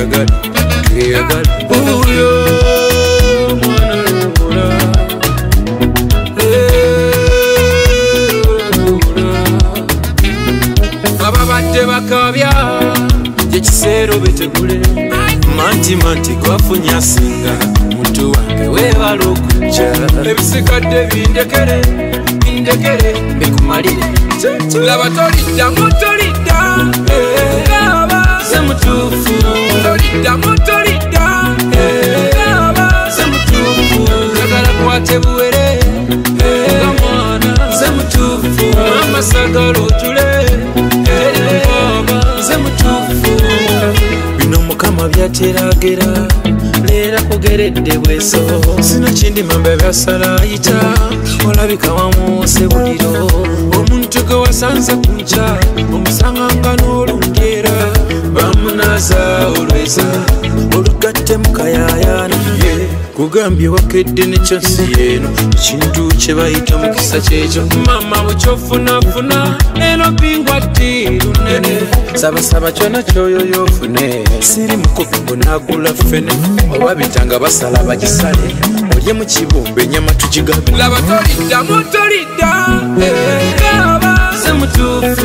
ababadde bakabya ekiseera obetegule manti gwafunya singa muntu wange webala okujja ebisigadde bindekere bikumalire laba toliddamu ze mutuufu ze mutuufu njagala kwate buwere ze mutuufu amasagala otule ze mutuufu bino mukama byateragera leera kugeredde bweso sinakindi mambe byasalayita olabika wamuuse buliro omuntu gwe wasanze kunca omusanganga n'olungeera bamunaza olweza olugatte mukayayana kugambye wakedde nekyansi yeeno ekintu kye bayita mukisa kyekyo mama bukyofunafuna eno bingwa ddi lunene sabasaba kyona kyoyoyo ofune siri mukugu nagula fene oba bitanga basala bagisale olye mu kibumbe enyama tugigabe laba toliddamu ze mutuufu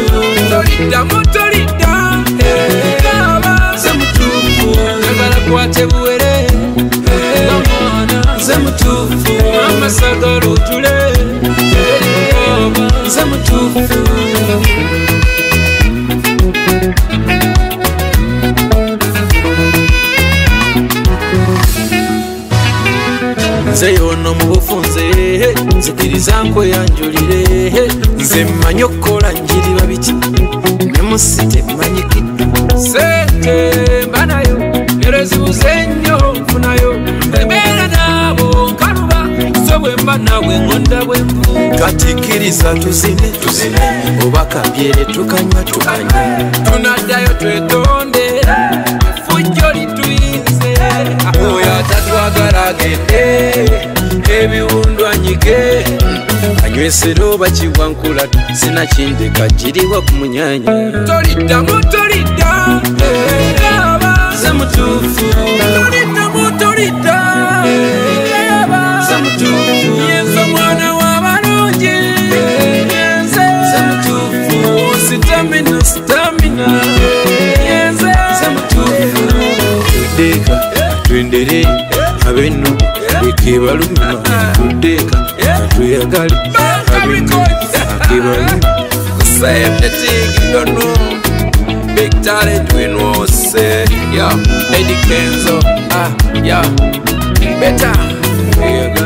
ze mutuufu njagala kwate buwere ze mutuufu amasagala otule ze mutuufu nze yono mu bufunze nzikiriza nkweyanjulire nze mmanyi okukola njiri babiti ne musite mmanyikidde sente mba nayo lero zibuze nnyo nfunayo embeera naabo nkaluba so bwe mba nawe ngonda bwenvu katikiriza tuzine oba kabyere tukanywa tunaddayo twetonde effujjo lituyinze oyo atatwagala agende ebiwundu anyige anywesera oba kiwankula sinakindeka kiriwa ku munyanya toliddamu ze mutuufu ze mutuufu yenze omwana w'abalungi ze mutuufu sitamina yenze ze mutuufu tudeka twendere abenu ekebaluma tudeka atuyagale abenu akebaluma save the thing you don't know. Big talent we know say, yeah, Eddie Kenzo, yeah, better.